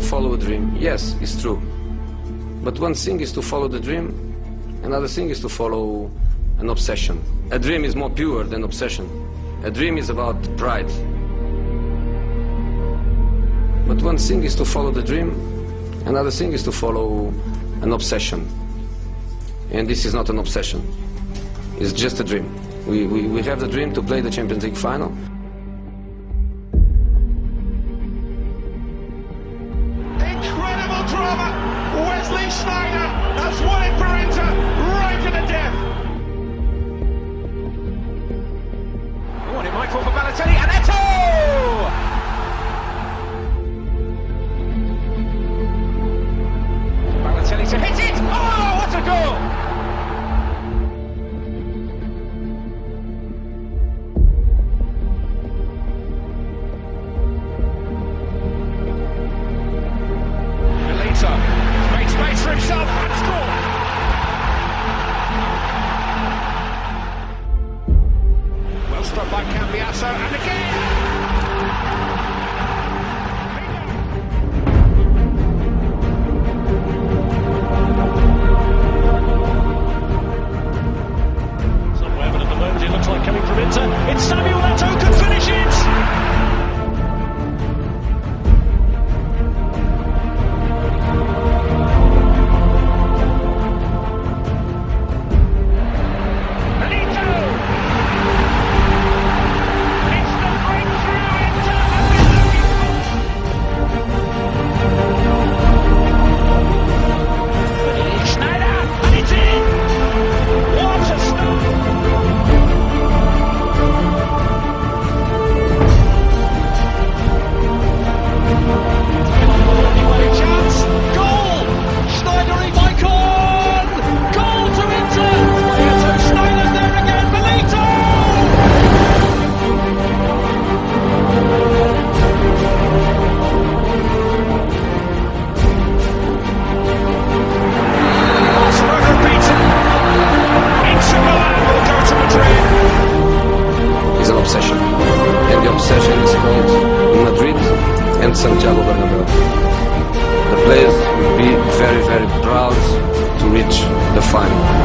follow a dream. Yes, it's true. But one thing is to follow the dream, another thing is to follow an obsession. A dream is more pure than obsession. A dream is about pride. But one thing is to follow the dream, another thing is to follow an obsession. And this is not an obsession. It's just a dream. We have the dream to play the Champions League final. Incredible drama! Wesley Sneijder has won it for Inter right to the death. Oh, and it might fall for Balotelli, and Eto'o! Balotelli to hit it! Oh, what a goal! Made space for himself and scored! Well struck by Cambiasso, and again! Somewhere, but at the moment it looks like coming from Inter. It's Samuel Eto'o could finish it! And the obsession is called Madrid and Santiago Bernabeu. The players will be very, very proud to reach the final.